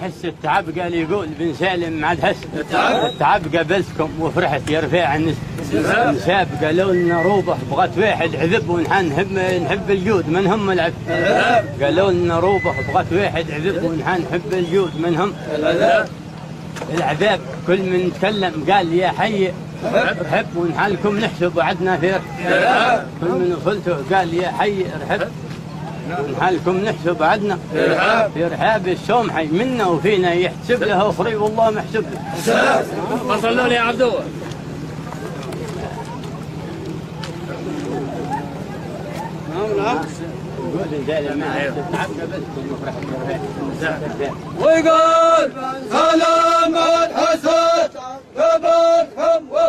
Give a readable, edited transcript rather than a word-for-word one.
يحس التعب قال يقول بن سالم ما عاد حس التعب قابلتكم وفرحت يرفع النساب قالوا لنا روبه بغت واحد عذب ونحن نحب الجود من هم العذب قالوا لنا روبه بغت واحد عذب ونحن نحب الجود من هم العذاب كل من تكلم قال يا حي ارحب ونحالكم نحسب وعدنا فير كل من وصلته قال يا حي ارحب ونحالكم نحسب عدنا في رحاب السومحي منا وفينا يحتسب له اخري والله محسب له وصلوا لي يا عبدو ويقول سلام الحسن قبلكم